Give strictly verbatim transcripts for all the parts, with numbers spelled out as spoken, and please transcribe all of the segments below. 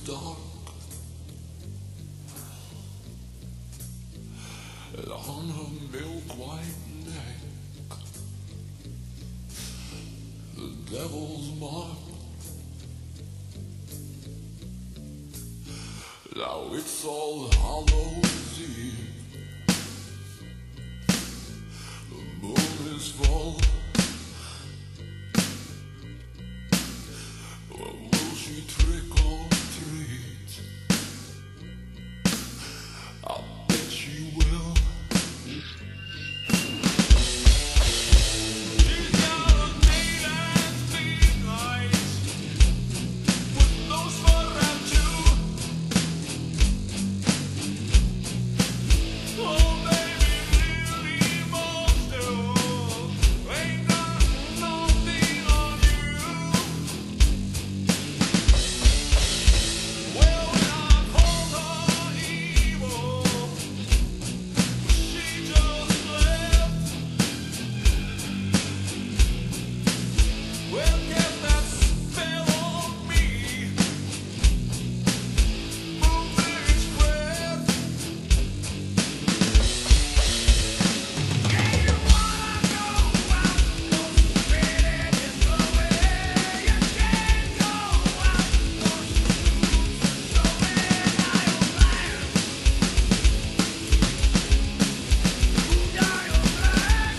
dark, and on her milk-white neck the devil's mark. Now it's All Hallows Eve, the moon is full. Well, will she trick or treat? I bet she will. She's got a neat and clean eyes with those for them too. Oh baby, really monster, ain't got nothing on you. Well, when I called her evil, she just left. Well, get that spell on me, foolish breath. Yeah, you wanna go out, no spinning is the way. You can't go out, no shoes, so when I plan, who got your plan?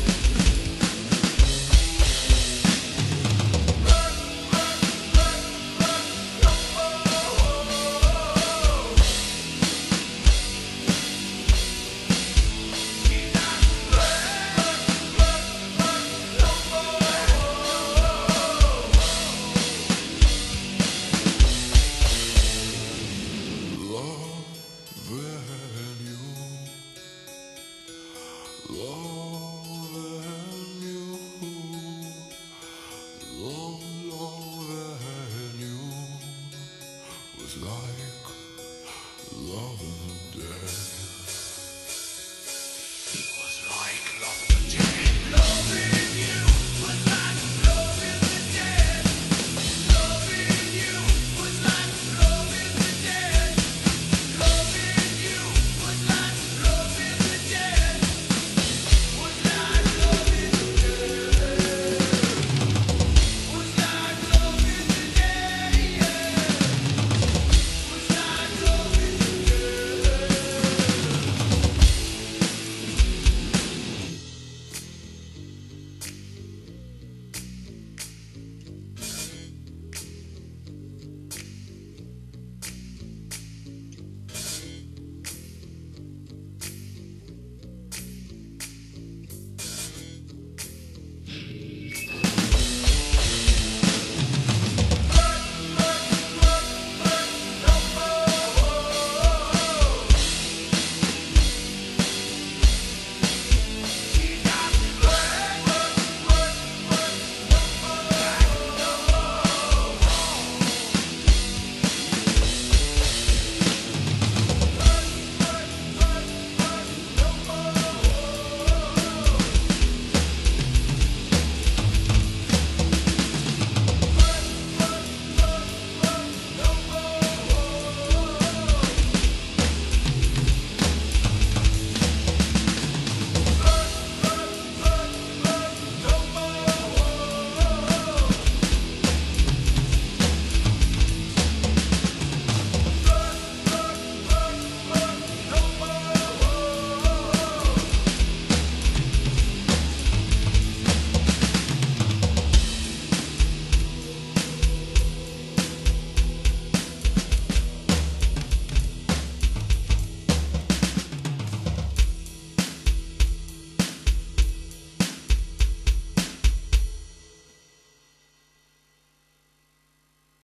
Loving you, loving you, love, loving you was like loving the dead.